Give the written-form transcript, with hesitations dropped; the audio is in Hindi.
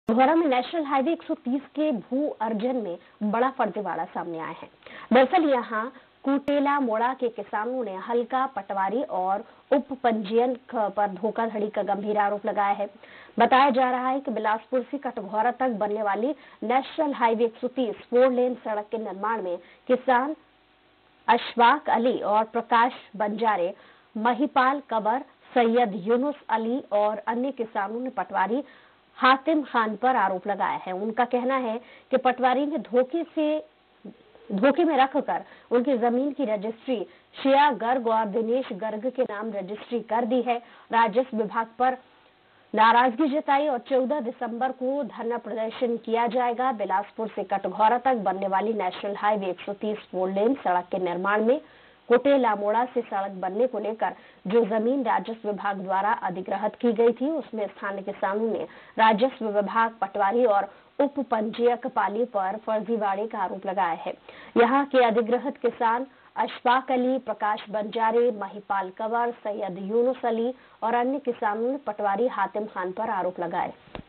भोरा में नेशनल हाईवे 130 के भू अर्जन में बड़ा फर्जीवाड़ा सामने आया है। दरअसल यहां कुटेला मोड़ा के किसानों ने हल्का पटवारी और उप पंजीयन पर धोखाधड़ी का गंभीर आरोप लगाया है। बताया जा रहा है कि बिलासपुर से कटघोरा तक बनने वाली नेशनल हाईवे 130 4 लेन सड़क के निर्माण में किसान अशफाक अली और प्रकाश बंजारे, महिपाल कंवर, सैयद यूनुस अली और अन्य किसानों ने पटवारी हातिम खान पर आरोप लगाया है। उनका कहना है कि पटवारी ने धोखे में रखकर उनकी जमीन की रजिस्ट्री शिया गर्ग और दिनेश गर्ग के नाम रजिस्ट्री कर दी है। राजस्व विभाग पर नाराजगी जताई और 14 दिसंबर को धरना प्रदर्शन किया जाएगा। बिलासपुर से कटघोरा तक बनने वाली नेशनल हाईवे 130 4 लेन सड़क के निर्माण में कुटेला मोड़ा से सड़क बनने को लेकर जो जमीन राजस्व विभाग द्वारा अधिग्रहित की गई थी, उसमें स्थानीय किसानों ने राजस्व विभाग, पटवारी और उप पंजीयक पाली पर फर्जीवाड़े का आरोप लगाया है। यहाँ के अधिग्रहित किसान अशफाक अली, प्रकाश बंजारे, महिपाल कंवर, सैयद यूनुस अली और अन्य किसानों ने पटवारी हातिम खान पर आरोप लगाए।